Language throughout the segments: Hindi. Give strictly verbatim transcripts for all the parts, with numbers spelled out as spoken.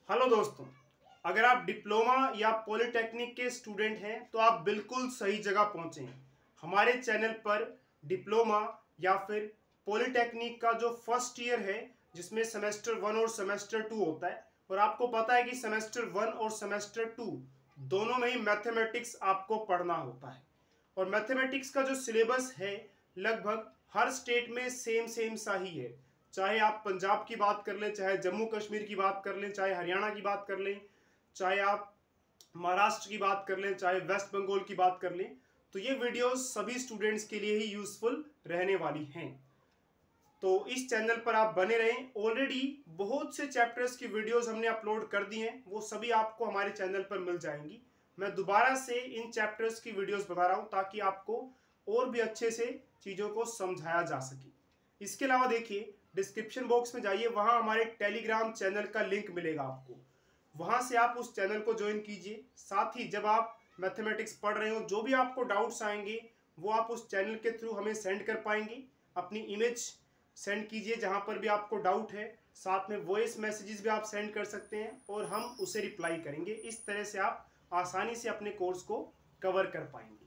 हेलो दोस्तों, अगर आप डिप्लोमा या पॉलिटेक्निक के स्टूडेंट हैं तो आप बिल्कुल सही जगह पहुंचे हैं। हमारे चैनल पर डिप्लोमा या फिर पॉलिटेक्निक का जो फर्स्ट ईयर है जिसमें सेमेस्टर वन और सेमेस्टर टू होता है, और आपको पता है कि सेमेस्टर वन और सेमेस्टर टू दोनों में ही मैथमेटिक्स आपको पढ़ना होता है। और मैथमेटिक्स का जो सिलेबस है लगभग हर स्टेट में सेम सेम सा ही है। चाहे आप पंजाब की बात कर लें, चाहे जम्मू कश्मीर की बात कर लें, चाहे हरियाणा की बात कर लें, चाहे आप महाराष्ट्र की बात कर लें, चाहे वेस्ट बंगाल की बात कर लें, तो ये वीडियोस सभी स्टूडेंट्स के लिए ही यूजफुल रहने वाली हैं। तो इस चैनल पर आप बने रहें। ऑलरेडी बहुत से चैप्टर्स की वीडियोस हमने अपलोड कर दी हैं, वो सभी आपको हमारे चैनल पर मिल जाएंगी। मैं दोबारा से इन चैप्टर्स की वीडियोस बना रहा हूं ताकि आपको और भी अच्छे से चीज़ों को समझाया जा सके। इसके अलावा देखिए, डिस्क्रिप्शन बॉक्स में जाइए, वहां हमारे टेलीग्राम चैनल का लिंक मिलेगा आपको। वहां से आप उस चैनल को ज्वाइन कीजिए। साथ ही जब आप मैथमेटिक्स पढ़ रहे हो, जो भी आपको डाउट्स आएंगे वो आप उस चैनल के थ्रू हमें सेंड कर पाएंगे। अपनी इमेज सेंड कीजिए जहां पर भी आपको डाउट है, साथ में वॉइस मैसेजेस भी आप सेंड कर सकते हैं और हम उसे रिप्लाई करेंगे। इस तरह से आप आसानी से अपने कोर्स को कवर कर पाएंगे।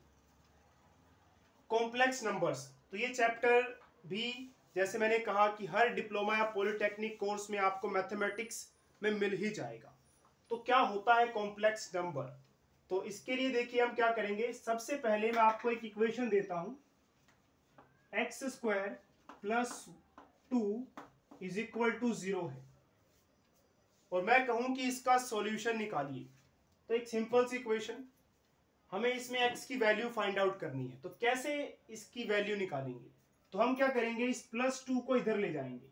कॉम्प्लेक्स नंबर्स, तो ये चैप्टर भी जैसे मैंने कहा कि हर डिप्लोमा या पॉलिटेक्निक कोर्स में आपको मैथमेटिक्स में मिल ही जाएगा। तो क्या होता है कॉम्प्लेक्स नंबर? तो इसके लिए देखिए हम क्या करेंगे। सबसे पहले मैं आपको एक इक्वेशन देता हूं, x square plus two is equal to zero है, और मैं कहूं कि इसका सॉल्यूशन निकालिए। तो एक सिंपल सी इक्वेशन, हमें इसमें x की वैल्यू फाइंड आउट करनी है। तो कैसे इसकी वैल्यू निकालेंगे? तो हम क्या करेंगे, इस प्लस टू को इधर ले जाएंगे।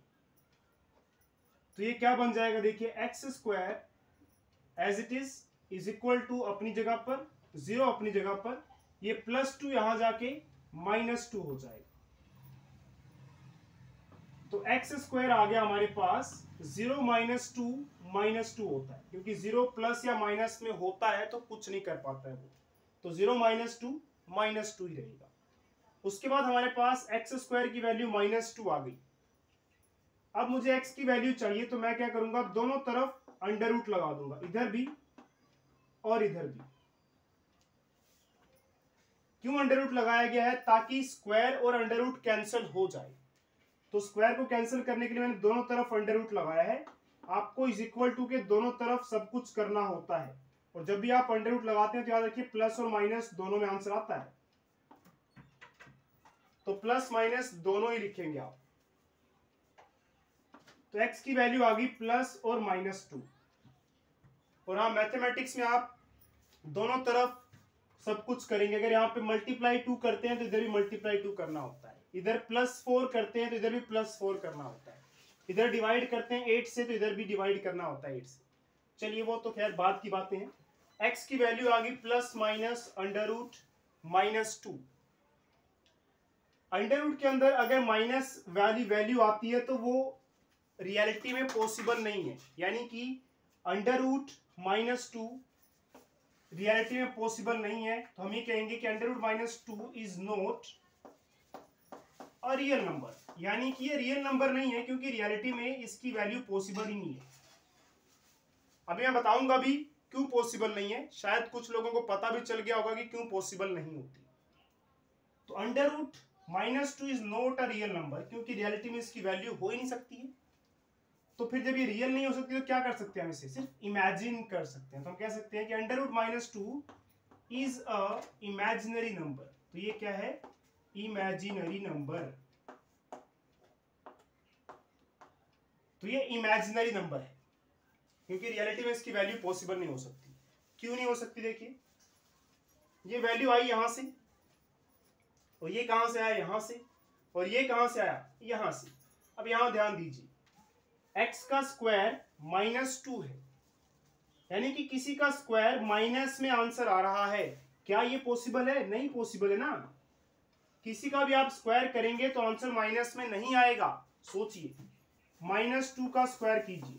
तो ये क्या बन जाएगा, देखिए x square as it is is equal to अपनी जगह पर जीरो, अपनी जगह पर ये प्लस टू यहां जाके माइनस टू हो जाएगा। तो एक्स स्क्वायर आ गया हमारे पास, zero minus two minus two होता है, क्योंकि जीरो प्लस या माइनस में होता है तो कुछ नहीं कर पाता है वो। तो zero minus two minus two ही रहेगा। उसके बाद हमारे पास एक्स स्क्वायर की वैल्यू माइनस टू आ गई। अब मुझे एक्स की वैल्यू चाहिए, तो मैं क्या करूंगा, दोनों तरफ अंडर रूट लगा दूंगा, इधर भी और इधर भी। क्यों अंडर रूट लगाया गया है? ताकि स्क्वायर और अंडर रूट कैंसिल हो जाए। तो स्क्वायर को कैंसिल करने के लिए मैंने दोनों तरफ अंडर रूट लगाया है। आपको इज इक्वल टू के दोनों तरफ सब कुछ करना होता है, और जब भी आप अंडर रूट लगाते हैं तो याद रखिए प्लस और माइनस दोनों में आंसर आता है। तो प्लस माइनस दोनों ही लिखेंगे आप। तो x की वैल्यू आ गई प्लस और माइनस टू। और हाँ, मैथमेटिक्स में आप दोनों तरफ सब कुछ करेंगे। अगर यहाँ पे मल्टीप्लाई टू करते हैं तो इधर भी मल्टीप्लाई टू करना होता है, इधर प्लस फोर करते हैं तो इधर भी प्लस फोर करना होता है, इधर डिवाइड करते हैं एट से तो इधर भी डिवाइड करना होता है एट से। चलिए वो तो खैर बाद की बातें हैं। x की वैल्यू आ गई plus minus under root minus two. Under root के अंदर अगर माइनस वाली वैल्यू आती है तो वो रियलिटी में पॉसिबल नहीं है, यानी कि under root minus two reality में पॉसिबल नहीं है। तो हम ये कहेंगे कि under root minus two is not a real number, यानी कि ये रियल नंबर नहीं है, क्योंकि रियलिटी में इसकी वैल्यू पॉसिबल ही नहीं है। अभी मैं बताऊंगा भी क्यों पॉसिबल नहीं है, शायद कुछ लोगों को पता भी चल गया होगा कि क्यों पॉसिबल नहीं होती। तो under root minus two is not a real number, क्योंकि रियलिटी में इसकी वैल्यू हो ही नहीं सकती है। तो फिर जब ये रियल नहीं हो सकती तो क्या कर सकते हैं, हम इसे सिर्फ इमेजिन कर सकते हैं। तो हम कह सकते हैं कि under root minus two is a imaginary number. तो ये क्या है, इमेजिनरी नंबर। तो ये इमेजिनरी नंबर है, क्योंकि रियलिटी में इसकी वैल्यू पॉसिबल नहीं हो सकती। क्यों नहीं हो सकती? देखिए, ये वैल्यू आई यहां से, और ये कहां से आया, यहां से, और ये कहां से आया, यहां से। अब यहां ध्यान दीजिए, x का स्क्वायर माइनस टू है, यानी कि किसी का स्क्वायर माइनस में आंसर आ रहा है। क्या ये पॉसिबल है? नहीं पॉसिबल है ना। किसी का भी आप स्क्वायर करेंगे तो आंसर माइनस में नहीं आएगा। सोचिए, माइनस टू का स्क्वायर कीजिए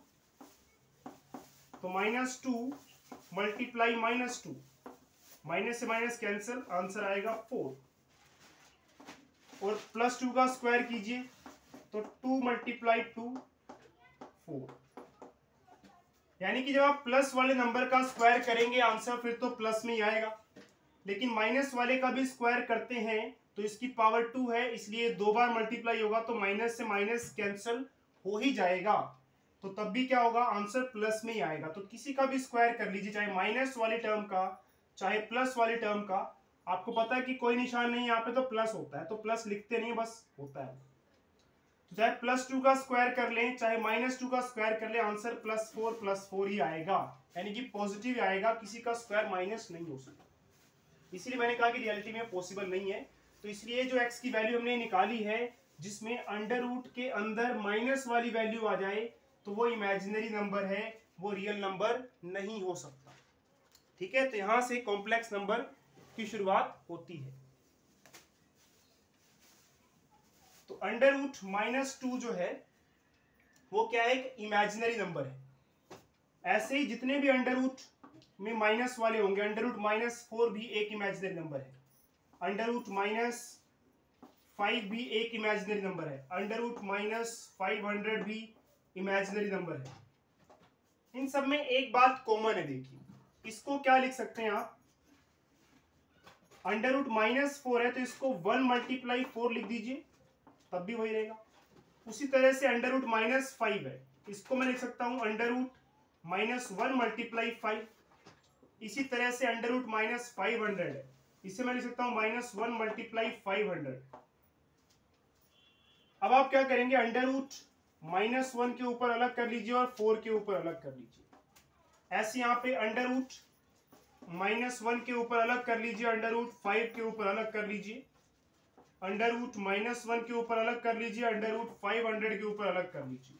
तो minus two multiply minus two, minus से माइनस कैंसिल, आंसर आएगा फोर। और प्लस टू का स्क्वायर कीजिए तो टू मल्टीप्लाई टू फोर। यानी कि जब आप प्लस वाले नंबर का स्क्वायर करेंगे आंसर फिर तो प्लस में ही आएगा, लेकिन माइनस वाले का भी स्क्वायर करते हैं तो इसकी पावर टू है, इसलिए दो बार मल्टीप्लाई होगा तो माइनस से माइनस कैंसिल हो ही जाएगा, तो तब भी क्या होगा, आंसर प्लस में ही आएगा। तो किसी का भी स्क्वायर कर लीजिए, चाहे माइनस वाले टर्म का चाहे प्लस वाले टर्म का। आपको पता है कि कोई निशान नहीं यहाँ पे तो प्लस होता है, तो प्लस लिखते नहीं बस होता है। तो चाहे प्लस टू का स्क्वायर कर लें चाहे माइनस टू का स्क्वायर कर लें, answer plus four plus four ही आएगा, यानी कि पॉजिटिव आएगा, किसी का स्क्वायर माइनस नहीं हो सकता। इसलिए मैंने कहा कि रियलिटी में पॉसिबल नहीं है। तो इसलिए जो x की वैल्यू हमने निकाली है जिसमें अंडर रूट के अंदर माइनस वाली वैल्यू आ जाए तो वो इमेजिनरी नंबर है, वो रियल नंबर नहीं हो सकता। ठीक है, तो यहां से कॉम्प्लेक्स नंबर की शुरुआत होती है। तो अंडर रूट माइनस टू जो है वो क्या है, एक इमेजिनरी नंबर है। ऐसे ही जितने भी अंडर रूट में माइनस वाले होंगे, अंडर रूट माइनस फोर भी एक इमेजिनरी नंबर है, अंडर रूट माइनस फाइव भी एक इमेजिनरी नंबर है, under root minus five hundred भी इमेजिनरी नंबर है। इन सब में एक बात कॉमन है, देखिए इसको क्या लिख सकते हैं आप, अंडर रूट माइनस फोर है तो इसको वन मल्टीप्लाई फोर लिख दीजिए तब भी वही रहेगा। उसी तरह से अंडर रूट माइनस फाइव है, इसको मैं लिख सकता हूं under root minus one multiply five. इसी तरह से under root minus five hundred है, इसे मैं लिख सकता हूं minus one multiply five hundred. अब आप क्या करेंगे, अंडर रूट माइनस वन के ऊपर अलग कर लीजिए और फोर के ऊपर अलग कर लीजिए। ऐसे यहाँ पे अंडर रूट माइनस वन के ऊपर अलग कर लीजिए, अंडर रूट फाइव के ऊपर अलग कर लीजिए, अंडर रूट माइनस वन के ऊपर अलग कर लीजिए, अंडर रूट फाइव हंड्रेड के ऊपर अलग कर लीजिए।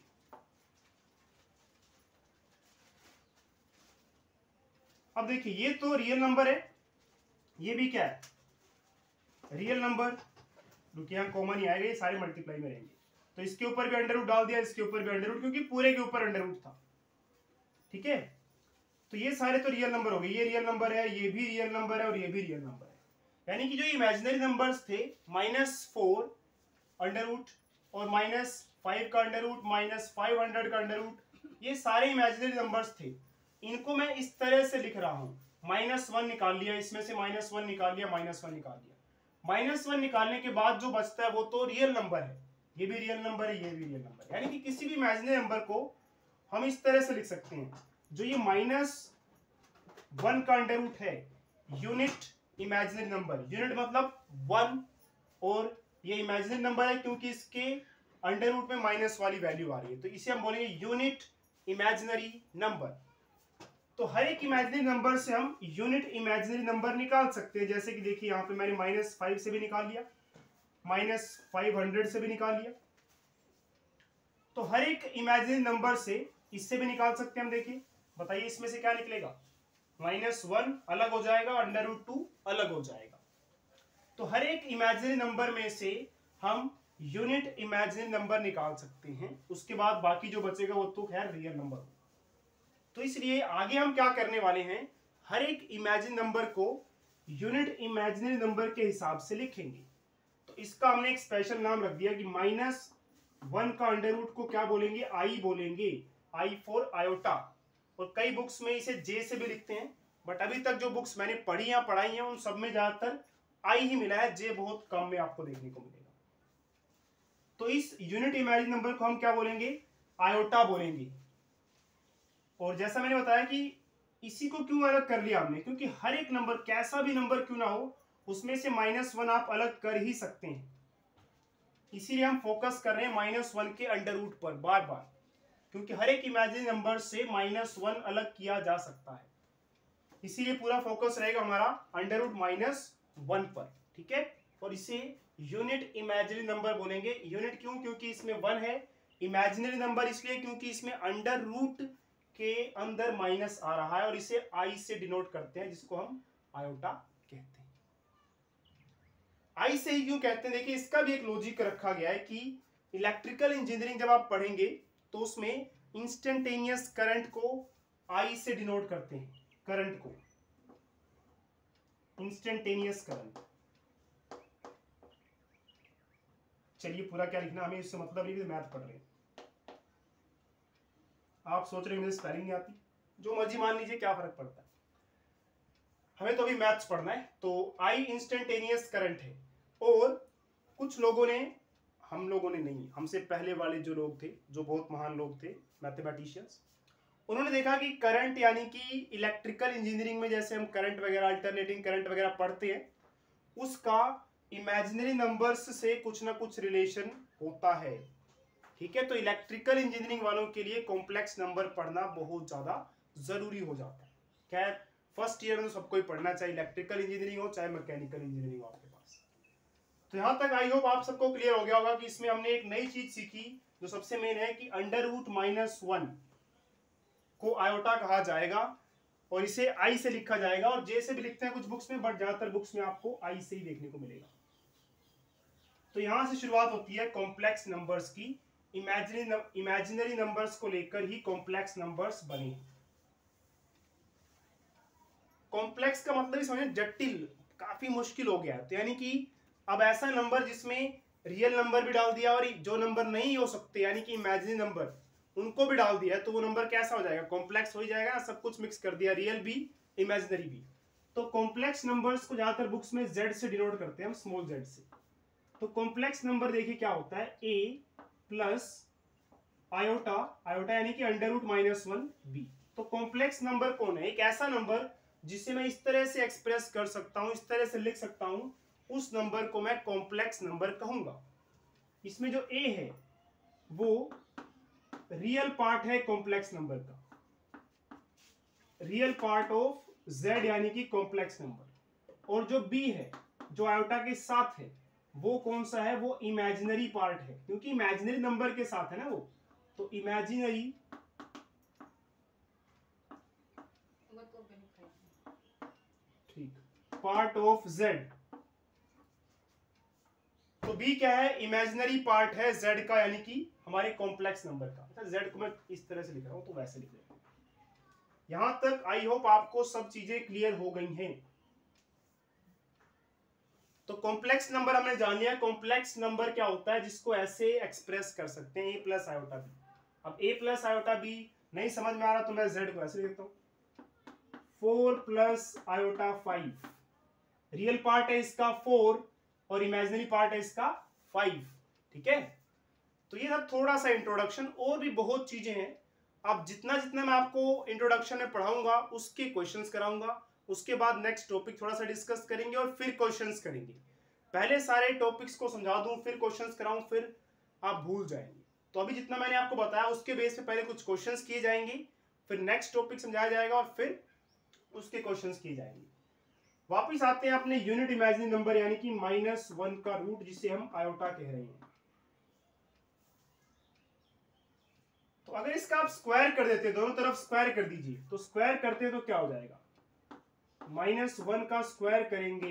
अब देखिए ये तो रियल नंबर है, ये भी क्या है, रियल नंबर। रुकिए यहाँ कॉमन ही आएगा, ये सारे मल्टीप्लाई में रहेंगे, तो इसके ऊपर भी अंडर रूट डाल दिया, इसके ऊपर भी अंडर रूट, क्योंकि पूरे के ऊपर अंडर रूट था। ठीक है, तो ये सारे तो रियल नंबर हो गए, ये रियल नंबर है, ये भी रियल नंबर है और ये भी रियल नंबर है। यानी कि जो इमेजिनरी नंबर्स थे माइनस फोर अंडर रूट और माइनस फाइव का under root, minus five hundred का अंडर रूट, ये सारे इमेजिनरी नंबर्स थे। इनको मैं इस तरह से लिख रहा हूं, माइनस वन निकाल लिया, इसमें से माइनस वन निकाल लिया, माइनस वन निकाल लिया, माइनस वन निकालने के बाद जो बचता है वो तो रियल नंबर है, ये भी रियल नंबर है, ये भी रियल नंबर है। यानी कि किसी भी इमेजिनरी नंबर को हम इस तरह से लिख सकते हैं, जो ये माइनस वन का अंडर रूट है यूनिट इमेजिनरी नंबर, यूनिट मतलब वन, और ये इमेजिनरी नंबर है क्योंकि इसके अंडर रूट में माइनस वाली वैल्यू आ रही है, तो इसे हम बोलेंगे यूनिट इमेजिनरी नंबर। तो हर एक इमेजिनरी नंबर से हम यूनिट इमेजिनरी नंबर निकाल सकते हैं। जैसे कि देखिए यहाँ पे मैंने माइनस फाइव से भी निकाल लिया, माइनस फाइव हंड्रेड से भी निकाल लिया, तो हर एक इमेजिनरी नंबर से इससे भी निकाल सकते हैं हम। देखिए बताइए इसमें से क्या निकलेगा, माइनस वन अलग हो जाएगा, अंडर रूट टू अलग हो जाएगा। तो हर एक इमेजिनरी नंबर में से हम यूनिट इमेजिनरी नंबर निकाल सकते हैं, उसके बाद बाकी जो बचेगा वो तो खैर रियल नंबर हो। तो इसलिए आगे हम क्या करने वाले हैं, हर एक इमेजिनरी नंबर को यूनिट इमेजिनरी नंबर के हिसाब से लिखेंगे। तो इसका हमने एक स्पेशल नाम रख दिया कि माइनस वन का अंडर रूट को क्या बोलेंगे, आई बोलेंगे, आई फॉर आयोटा। और कई बुक्स में इसे जे से भी लिखते हैं, बट अभी तक जो बुक्स मैंने पढ़ी या पढ़ाई हैं उन सब में ज्यादातर आई ही मिला है, जे बहुत कम में आपको देखने को मिलेगा। तो इस यूनिट इमेजिनरी नंबर को हम क्या बोलेंगे, आयोटा बोलेंगे। और जैसा मैंने बताया कि इसी को क्यों अलग कर लिया हमने, क्योंकि हर एक नंबर, कैसा भी नंबर क्यों ना हो, उसमें से माइनस वन आप अलग कर ही सकते हैं। इसीलिए हम फोकस कर रहे हैं माइनस वन के अंडर रूट पर बार बार, क्योंकि हर एक इमेजिनरी नंबर से माइनस वन अलग किया जा सकता है। इसीलिए पूरा फोकस रहेगा हमारा अंडर रूट माइनस वन पर। ठीक है, और इसे यूनिट इमेजिनरी नंबर बोलेंगे। यूनिट क्यों, क्योंकि इसमें वन है, इमेजिनरी नंबर इसलिए क्योंकि इसमें अंडर रूट के अंदर माइनस आ रहा है, और इसे आई से डिनोट करते हैं, जिसको हम आयोटा कहते हैं। आई से ही क्यों कहते हैं, देखिए इसका भी एक लॉजिक रखा गया है कि इलेक्ट्रिकल इंजीनियरिंग जब आप पढ़ेंगे तो उसमें इंस्टेंटेनियस करंट को आई से डिनोट करते हैं, करंट को इंस्टेंटेनियस करंट। चलिए पूरा क्या लिखना, हमें इससे मतलब नहीं, मैथ पढ़ रहे हैं। आप सोच रहे हैं मुझे स्पेलिंग नहीं आती, जो मर्जी मान लीजिए, क्या फर्क पड़ता है, हमें तो अभी मैथ्स पढ़ना है। तो आई इंस्टेंटेनियस करंट है, और कुछ लोगों ने, हम लोगों ने नहीं, हमसे पहले वाले जो लोग थे, जो बहुत महान लोग थे मैथमेटिशियंस, उन्होंने देखा कि करंट यानी कि इलेक्ट्रिकल इंजीनियरिंग में जैसे हम करंट वगैरह, अल्टरनेटिंग करंट वगैरह पढ़ते हैं, उसका इमेजिनरी नंबर्स से कुछ ना कुछ रिलेशन होता है। ठीक है, तो इलेक्ट्रिकल इंजीनियरिंग वालों के लिए कॉम्प्लेक्स नंबर पढ़ना बहुत ज्यादा जरूरी हो जाता है। खैर फर्स्ट ईयर में तो सबको ही पढ़ना चाहिए, इलेक्ट्रिकल इंजीनियरिंग हो चाहे मैकेनिकल इंजीनियरिंग हो आपके पास। तो यहां तक आई होप आप सबको क्लियर हो गया होगा कि इसमें हमने एक नई चीज सीखी जो सबसे मेन है कि अंडर रूट माइनस वन को आयोटा कहा जाएगा, और इसे आई से लिखा जाएगा, और जे से भी लिखते हैं कुछ बुक्स में, बट ज्यादातर बुक्स में आपको आई से ही देखने को मिलेगा। तो यहां से शुरुआत होती है कॉम्प्लेक्स नंबर्स की। इमेजिनरी इमेजिनरी नंबर्स को लेकर ही कॉम्प्लेक्स नंबर्स बने। कॉम्प्लेक्स का मतलब समझे जटिल, काफी मुश्किल हो गया। तो यानी कि अब ऐसा नंबर जिसमें रियल नंबर भी डाल दिया और जो नंबर नहीं हो सकते यानी कि इमेजिनरी नंबर उनको भी डाल दिया, तो वो नंबर कैसा हो जाएगा, कॉम्प्लेक्स हो जाएगा। सब कुछ मिक्स कर दिया, रियल भी इमेजिनरी भी। तो कॉम्प्लेक्स नंबर्स को ज्यादातर बुक्स में जेड से डिनोट करते हैं हम, स्मॉल जेड से। तो कॉम्प्लेक्स नंबर देखिए क्या होता है, ए प्लस आयोटा, आयोटा यानी कि under root minus one B. तो कॉम्प्लेक्स नंबर कौन है, एक ऐसा नंबर जिसे मैं इस तरह से एक्सप्रेस कर सकता हूं, इस तरह से लिख सकता हूं, उस नंबर को मैं कॉम्प्लेक्स नंबर कहूंगा। इसमें जो ए है वो रियल पार्ट है कॉम्प्लेक्स नंबर का, रियल पार्ट ऑफ जेड यानी कि कॉम्प्लेक्स नंबर। और जो बी है जो आयोटा के साथ है वो कौन सा है, वो इमेजिनरी पार्ट है, क्योंकि इमेजिनरी नंबर के साथ है ना वो। तो इमेजिनरी ठीक पार्ट ऑफ जेड। तो बी क्या है, इमेजिनरी पार्ट है जेड का, यानी कि हमारे कॉम्प्लेक्स नंबर का। जेड को मैं इस तरह से लिख रहा हूं तो वैसे लिख रहा हूं। यहां तक आई होप आपको सब चीजें क्लियर हो गई हैं। तो कॉम्प्लेक्स नंबर हमने जान लिया। कॉम्प्लेक्स नंबर क्या होता है, जिसको ऐसे एक्सप्रेस कर सकते हैं, ए प्लस आयोटा बी। अब ए प्लस आयोटा बी नहीं समझ में आ रहा तो मैं जेड को ऐसे लिखता हूं, four plus iota five. Real part है इसका फोर और इमेजिनरी पार्ट है इसका फाइव। ठीक है, तो ये था थोड़ा सा इंट्रोडक्शन, और भी बहुत चीजें हैं। अब जितना जितना मैं आपको इंट्रोडक्शन में पढ़ाऊंगा उसके क्वेश्चंस कराऊंगा, उसके बाद नेक्स्ट टॉपिक थोड़ा सा डिस्कस करेंगे और फिर क्वेश्चंस करेंगे। पहले सारे टॉपिक्स को समझा दूं फिर क्वेश्चंस कराऊं, फिर आप भूल जाएंगे। तो अभी जितना मैंने आपको बताया उसके बेस पे पहले कुछ क्वेश्चंस किए जाएंगे, फिर नेक्स्ट टॉपिक समझाया जाएगा और फिर उसके क्वेश्चंस किए जाएंगे। वापिस आते हैं अपने यूनिट इमेजिनरी नंबर यानी कि माइनस वन का रूट, जिसे हम आयोटा कह रहे हैं। तो अगर इसका आप स्क्वायर कर देते, दोनों तरफ स्क्वायर कर दीजिए, तो स्क्वायर करते तो क्या हो जाएगा, माइनस वन का स्क्वायर करेंगे,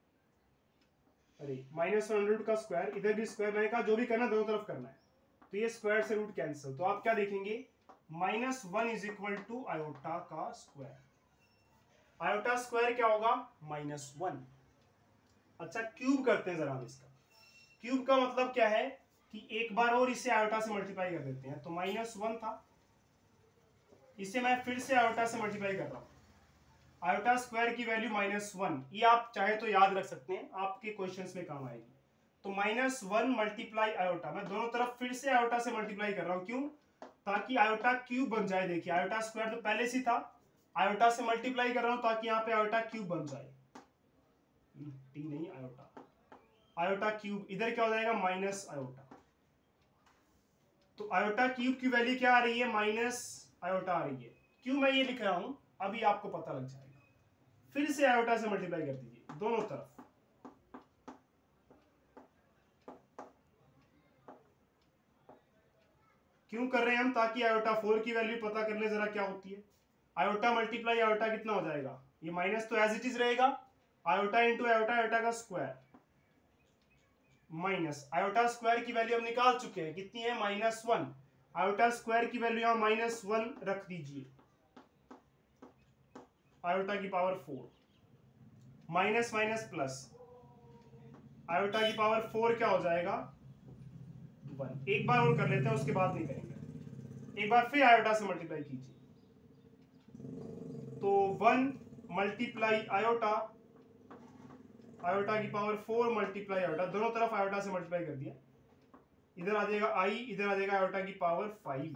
अरे माइनस वन रूट का स्क्वायर, इधर भी स्क्वायर, मैंने कहा जो भी करना दोनों तरफ करना है। तो ये स्क्वायर से रूट कैंसिल, तो आप क्या देखेंगे, minus one is equal to iota का स्क्वायर। आयोटा स्क्वायर क्या होगा, माइनस वन। अच्छा क्यूब करते हैं जरा हम इसका। क्यूब का मतलब क्या है कि एक बार और इसे आयोटा से मल्टीप्लाई कर देते हैं। तो माइनस वन था, इसे मैं फिर से आयोटा से मल्टीप्लाई कर रहा हूं। आयोटा स्क्वायर की वैल्यू माइनस वन, ये आप चाहे तो याद रख सकते हैं, आपके क्वेश्चंस में काम आएगी। तो माइनस वन मल्टीप्लाई आयोटा, मैं दोनों तरफ फिर से आयोटा से मल्टीप्लाई कर रहा हूं, क्यों, ताकि आयोटा क्यूब बन जाए। देखिए आयोटा स्क्वायर तो पहले से था, आयोटा से मल्टीप्लाई कर रहा हूं ताकि यहाँ पे आयोटा क्यूब बन जाए। टी नहीं आयोटा, आयोटा क्यूब, इधर क्या हो जाएगा, माइनस आयोटा। तो आयोटा क्यूब की वैल्यू क्या आ रही है, माइनस आयोटा आ रही है। क्यों मैं ये लिख रहा हूं अभी आपको पता लग जाएगा। फिर से आयोटा से मल्टीप्लाई कर दीजिए दोनों तरफ। क्यों कर रहे हैं हम, ताकि आयोटा फोर की वैल्यू पता कर ले जरा क्या होती है। आयोटा मल्टीप्लाई आयोटा कितना हो जाएगा, ये माइनस तो एज इट इज रहेगा, आयोटा इंटू आयोटा, आयोटा का स्क्वायर माइनस आयोटा स्क्वायर की वैल्यू हम निकाल चुके हैं, कितनी है, माइनस वन। आयोटा स्क्वायर की वैल्यू यहां माइनस वन रख दीजिए, आयोटा की power four, minus minus plus, iota की पावर फोर क्या हो जाएगा, वन। एक बार और कर लेते हैं उसके बाद नहीं करेंगे। एक बार फिर आयोटा से मल्टीप्लाई कीजिए, तो वन मल्टीप्लाई आयोटा, आयोटा की पावर फोर मल्टीप्लाई आयोटा, दोनों तरफ आयोटा से मल्टीप्लाई कर दिया, इधर आ जाएगा आई, इधर आ जाएगा आयोटा की पावर फाइव।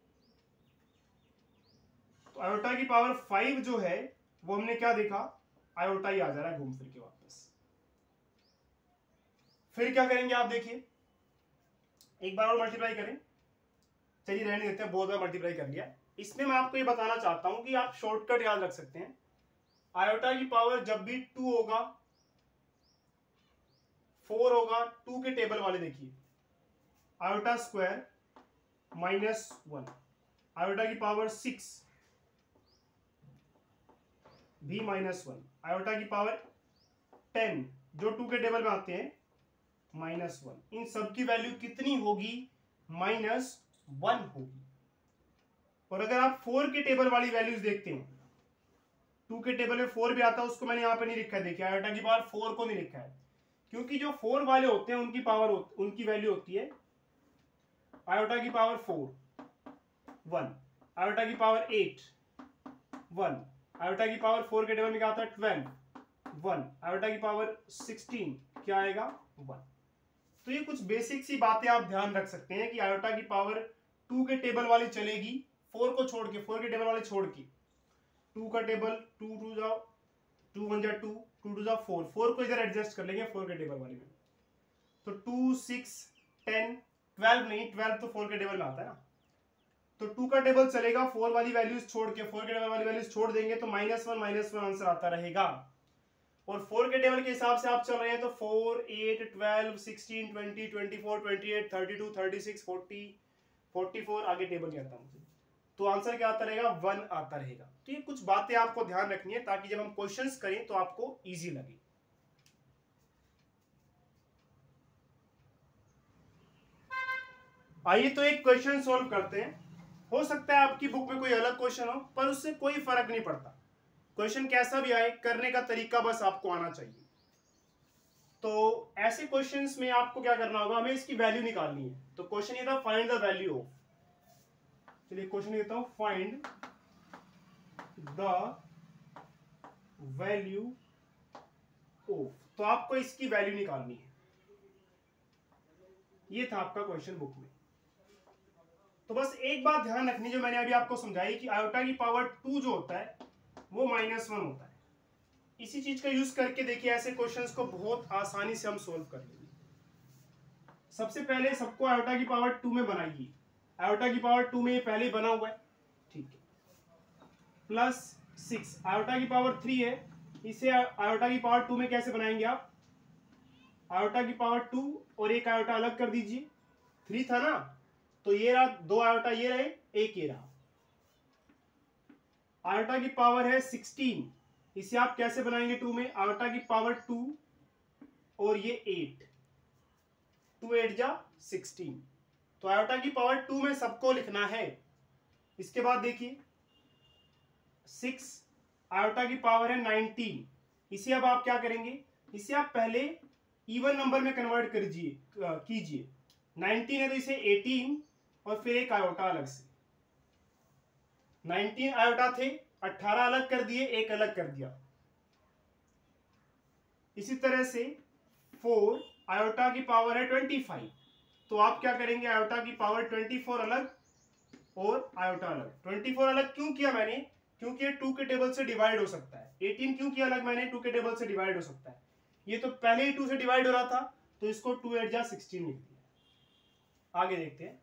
तो आयोटा की पावर फाइव जो है वो हमने क्या देखा, आयोटा ही आ जा रहा है घूम फिर के वापस। फिर क्या करेंगे आप देखिए, एक बार और मल्टीप्लाई करें, चलिए रहने देते हैं, बहुत बार मल्टीप्लाई कर लिया। इसमें मैं आपको ये बताना चाहता हूं कि आप शॉर्टकट याद रख सकते हैं। आयोटा की पावर जब भी टू होगा, फोर होगा, टू के टेबल वाले देखिए, iota square minus one, iota की पावर सिक्स भी माइनस वन, आयोटा की पावर टेन जो टू के टेबल में आते हैं माइनस वन। इन सब की वैल्यू कितनी होगी, माइनस वन होगी। और अगर आप फोर के टेबल वाली वैल्यूज देखते हैं, टू के टेबल में फोर भी आता है, उसको मैंने यहां पे नहीं लिखा है, देखिए आयोटा की पावर फोर को नहीं लिखा है, क्योंकि जो फोर वाले होते हैं उनकी पावर उनकी वैल्यू होती है आयोटा की पावर फोर वन, आयोटा की पावर एट वन, आयोटा की पावर फोर के टेबल में क्या आता है ट्वेल्व वन, आयोटा की पावर सिक्सटीन क्या आएगा वन। तो ये कुछ बेसिक सी बातें आप ध्यान रख सकते हैं कि आयोटा की पावर टू के टेबल वाली चलेगी, फोर को छोड़ के, फोर के टेबल वाले छोड़ के, टू का टेबल, टू टू जाओ, टू वन जा टू, टू टू जा फोर, फोर को इधर एडजस्ट कर लेंगे फोर के टेबल वाले में, तो टू सिक्स टेन ट्वेल्व नहीं, ट्वेल्व तो फोर के टेबल में आता है ना, तो टू का टेबल चलेगा, फोर वाली वैल्यूज छोड़ के, फोर के टेबल वाली वैल्यूज छोड़ देंगे तो minus one minus one answer आता रहेगा। और फोर के टेबल के हिसाब से आप चल रहे हैं तो four eight twelve sixteen twenty twenty four twenty eight thirty two thirty six forty forty four, आगे टेबल क्या आता है मुझे, तो आंसर क्या आता रहेगा, वन आता रहेगा। तो ये कुछ बातें आपको ध्यान रखनी है ताकि जब हम क्वेश्चंस करें तो आपको इजी लगे। आइए तो एक क्वेश्चन सॉल्व करते हैं। हो सकता है आपकी बुक में कोई अलग क्वेश्चन हो, पर उससे कोई फर्क नहीं पड़ता, क्वेश्चन कैसा भी आए, करने का तरीका बस आपको आना चाहिए। तो ऐसे क्वेश्चंस में आपको क्या करना होगा, हमें इसकी वैल्यू निकालनी है। तो क्वेश्चन ये था फाइंड द वैल्यू ऑफ, चलिए क्वेश्चन देता हूं, फाइंड द वैल्यू ऑफ, तो आपको इसकी वैल्यू निकालनी है। ये था आपका क्वेश्चन बुक में। तो बस एक बात ध्यान रखनी जो मैंने अभी आपको समझाई कि आयोटा की पावर टू जो होता है वो माइनस वन होता है। इसी चीज का यूज करके देखिए ऐसे क्वेश्चंस को बहुत आसानी से हम सोल्व कर लेंगे। सबसे पहले सबको आयोटा की पावर टू में बनाइए, आयोटा की पावर टू में ये पहले ही बना हुआ है, ठीक है, प्लस सिक्स, आयोटा की पावर थ्री है, इसे आयोटा की पावर टू में कैसे बनाएंगे आप, आयोटा की पावर टू और एक आयोटा अलग कर दीजिए, थ्री था ना, तो ये रहा, दो आयोटा ये रहे, एक ये रहा। आयोटा की पावर है सिक्सटीन, इसे आप कैसे बनाएंगे टू में, आयोटा की पावर टू और ये एट, टू एट जा सिक्सटीन, तो आयोटा की पावर टू में सबको लिखना है। इसके बाद देखिए सिक्स, आयोटा की पावर है नाइनटीन, इसे अब आप क्या करेंगे, इसे आप पहले इवन नंबर में कन्वर्ट कीजिए कीजिए नाइनटीन है तो इसे एटीन और फिर एक आयोटा अलग से, नाइनटीन आयोटा थे, अठारह अलग कर दिए, एक अलग कर दिया। इसी तरह से फोर, आयोटा की पावर है ट्वेंटी फाइव, तो आप क्या करेंगे, आयोटा की पावर ट्वेंटी फोर अलग और आयोटा अलग। ट्वेंटी फोर अलग क्यों किया मैंने, क्योंकि ये टू के टेबल से डिवाइड हो सकता है। एटीन क्यों किया अलग मैंने, टू के टेबल से डिवाइड हो सकता है, ये तो पहले ही टू से डिवाइड हो रहा था, तो इसको टू एट जा सिक्सटीन लिख दिया। आगे देखते हैं,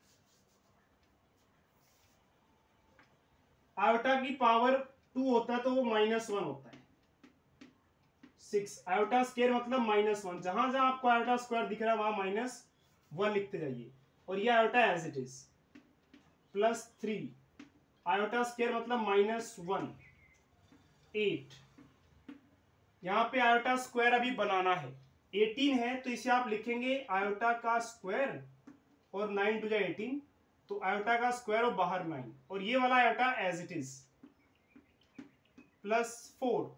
आयोटा की पावर टू होता है तो वो माइनस वन होता है, सिक्स, आयोटा स्क्वायर मतलब माइनस वन, जहां जहां आपको आयोटा स्क्वायर दिख रहा है वहां माइनस वन लिखते जाइए, और ये iota as it is, plus three, iota square मतलब माइनस वन, एट, यहां पे आयोटा स्क्वायर अभी बनाना है, एटीन है तो इसे आप लिखेंगे आयोटा का स्क्वायर और नाइन टू जा एटीन, तो आयोटा का स्क्वायर और बाहर नाइन, और ये वाला iota as it is, plus four,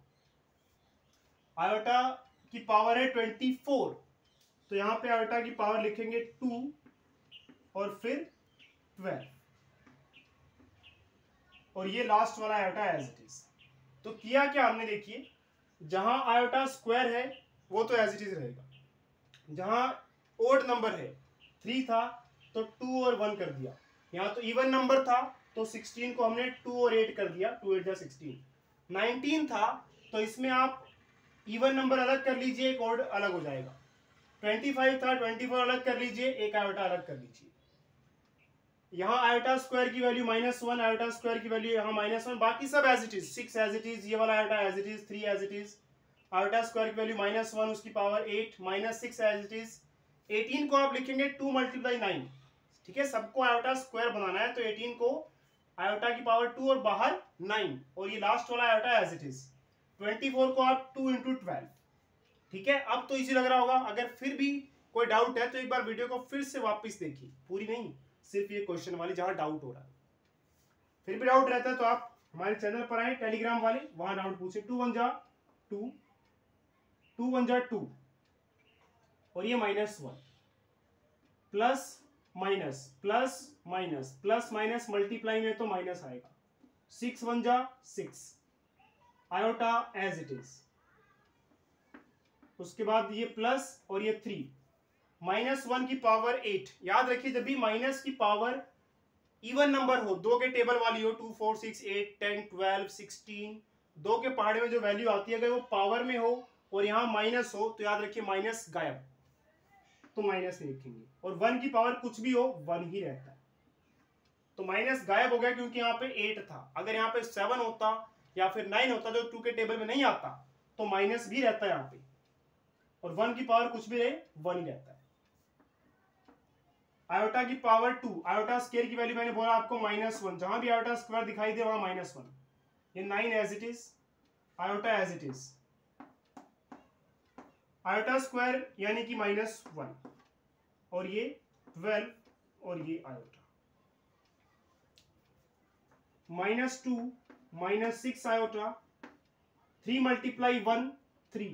iota की पावर है ट्वेंटी फोर, तो यहां पे आयोटा की पावर लिखेंगे टू और फिर ट्वेल्व, और ये लास्ट वाला आयोटा एज इट इज। तो किया क्या हमने, देखिए जहां आयोटा स्क्वायर है वो तो एज इट इज रहेगा, जहां ओड नंबर है थ्री था तो टू और वन कर दिया, यहाँ तो इवन नंबर था तो सिक्सटीन को हमने टू और एट कर दिया, टू एट जा सिक्सटीन। नाइनटीन था तो इसमें आप इवन नंबर अलग कर लीजिए, एक ओड अलग हो जाएगा। ट्वेंटी फाइव था, ट्वेंटी फोर अलग कर लीजिए, एक आयोटा अलग कर लीजिए। यहाँ आयोटा स्क्वायर की value minus one, iota square की वैल्यू यहाँ माइनस वन, बाकी सब as it is, six as it is, ये वाला iota as it is, three as it is, iota square की वैल्यू माइनस वन, उसकी power eight, minus six as it is. Eighteen को आप लिखेंगे टू मल्टीप्लाई नाइन, ठीक है, सबको आयोटा स्क्वायर बनाना है तो एटीन को आयोटा की पावर टू और बाहर नाइन, और ये लास्ट वाला iota as it is. Twenty four को आप टू इंटू ट्वेल्व, ठीक है। अब तो इजी लग रहा होगा, अगर फिर भी कोई डाउट है तो एक बार वीडियो को फिर से वापस देखिए, पूरी नहीं, सिर्फ ये क्वेश्चन वाली जहां डाउट हो रहा है। फिर भी डाउट रहता है तो आप हमारे चैनल पर आए टेलीग्राम वाले, वहां डाउट पूछे। टू वन जा टू, टू वन जा टू, और ये minus one, plus minus plus minus plus minus multiply में तो माइनस आएगा। सिक्स वन जा six, iota as it is, उसके बाद ये प्लस और ये थ्री, माइनस वन की पावर एट। याद रखिए जब भी माइनस की पावर इवन नंबर हो, दो के टेबल वाली हो, two four six eight ten twelve sixteen, दो के पहाड़े में जो वैल्यू आती है अगर वो पावर में हो और यहाँ माइनस हो तो याद रखिए माइनस गायब, तो माइनस नहीं लिखेंगे। और वन की पावर कुछ भी हो वन ही रहता है, तो माइनस गायब हो गया क्योंकि यहाँ पे एट था। अगर यहाँ पे सेवन होता या फिर नाइन होता जो टू के टेबल में नहीं आता तो माइनस भी रहता है यहाँ पे, और वन की पावर कुछ भी रहे वन ही रहता है। आयोटा की पावर टू, आयोटा स्क्वायर की वैल्यू मैंने बोला आपको माइनस वन, जहां भी आयोटा स्क्वायर दिखाई दे वहां माइनस वन। ये nine as it is, iota as it is, iota square यानी कि माइनस वन, और ये ट्वेल्व और ये iota, minus two minus six iota, three multiply one three,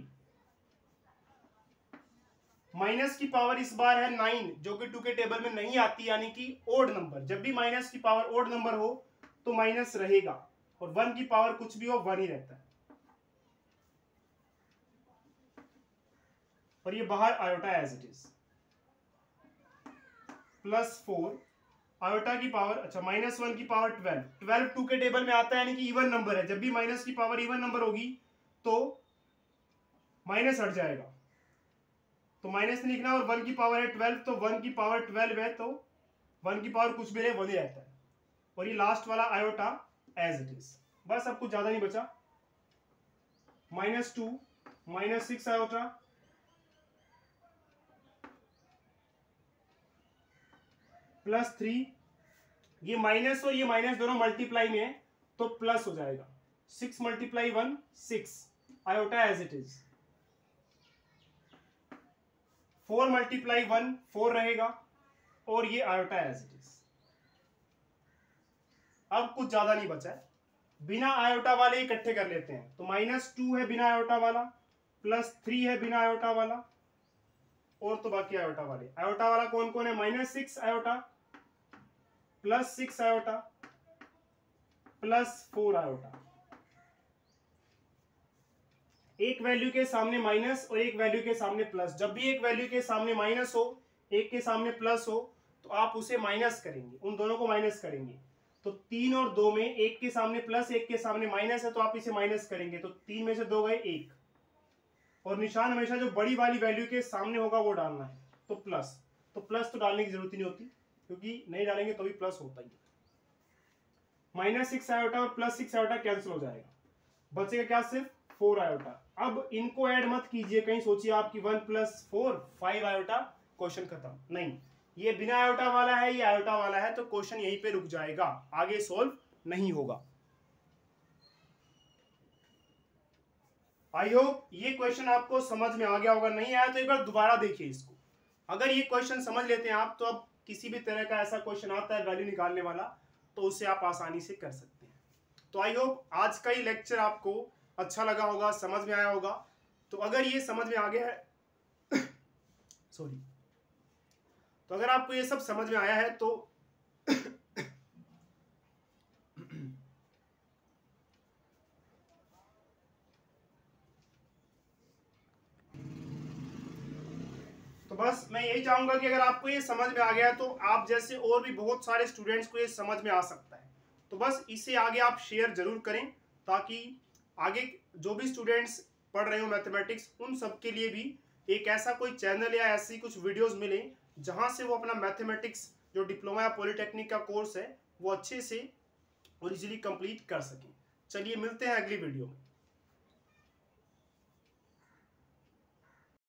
minus की पावर इस बार है नाइन जो कि टू के टेबल में नहीं आती, यानी कि ओड नंबर। जब भी माइनस की पावर ओड नंबर हो तो माइनस रहेगा, और वन की पावर कुछ भी हो वन ही रहता है। और ये बाहर iota as it is, plus four, iota की पावर, अच्छा माइनस वन की पावर ट्वेल्व, ट्वेल्व टू के टेबल में आता है यानी कि इवन नंबर है। जब भी माइनस की पावर इवन नंबर होगी तो माइनस हट जाएगा, तो माइनस नहीं लिखना। और वन की पावर है ट्वेल्व, तो वन की पावर ट्वेल्व है तो वन की पावर कुछ भी रहे वन ही रहता है। और ये लास्ट वाला आयोटा एज इट इज, बस अब कुछ ज्यादा नहीं बचा। Minus two minus six iota, plus three, ये माइनस और ये माइनस दोनों मल्टीप्लाई में है तो प्लस हो जाएगा। Six multiply one six, iota as it is. Four multiply one four रहेगा, और ये आयोटा एज इट इज। अब कुछ ज्यादा नहीं बचा है, बिना आयोटा वाले इकट्ठे कर लेते हैं। तो माइनस टू है बिना आयोटा वाला, प्लस थ्री है बिना आयोटा वाला, और तो बाकी आयोटा वाले। आयोटा वाला कौन कौन है, minus six iota, plus six iota, plus four iota. एक वैल्यू के सामने माइनस और एक वैल्यू के सामने प्लस। जब भी एक वैल्यू के सामने माइनस हो, एक के सामने प्लस हो, तो आप उसे माइनस करेंगे, उन दोनों को माइनस करेंगे। तो तीन और दो में एक के सामने प्लस एक के सामने माइनस है तो आप इसे माइनस करेंगे, तो तीन में से दो गए एक, और निशान हमेशा जो बड़ी वाली वैल्यू के सामने होगा वो डालना है, तो प्लस। तो प्लस तो डालने की जरूरत ही नहीं होती क्योंकि नहीं डालेंगे तो भी प्लस होता ही है। माइनस सिक्स आयोटा और प्लस सिक्स आयोटा कैंसिल हो जाएगा, बचेगा क्या, सिर्फ फोर आयोटा। अब इनको ऐड मत कीजिए, कहीं सोचिए आपकी one plus four five iota, question खत्म। नहीं, ये बिना आयोटा वाला है, ये आयोटा वाला है, तो क्वेश्चन यहीं पे रुक जाएगा, आगे सोल्व नहीं होगा। आई होप ये क्वेश्चन आपको समझ में आ गया होगा, नहीं आया तो एक बार दोबारा देखिए इसको। अगर ये क्वेश्चन समझ लेते हैं आप, तो अब किसी भी तरह का ऐसा क्वेश्चन आता है वैल्यू निकालने वाला, तो उसे आप आसानी से कर सकते हैं। तो आई होप आज का ये लेक्चर आपको अच्छा लगा होगा, समझ में आया होगा। तो अगर ये समझ में आ गया है सॉरी तो अगर आपको ये सब समझ में आया है तो तो बस मैं यही चाहूंगा कि अगर आपको ये समझ में आ गया तो आप जैसे और भी बहुत सारे स्टूडेंट्स को ये समझ में आ सकता है। तो बस इसे आगे आप शेयर जरूर करें, ताकि आगे जो भी स्टूडेंट्स पढ़ रहे हो मैथमेटिक्स, उन सब के लिए भी एक ऐसा कोई चैनल या ऐसी कुछ वीडियोस मिले जहां से वो अपना मैथमेटिक्स जो डिप्लोमा या पॉलिटेक्निक का कोर्स है वो अच्छे से और इजीली कंप्लीट कर सकें। चलिए मिलते हैं अगली वीडियो में।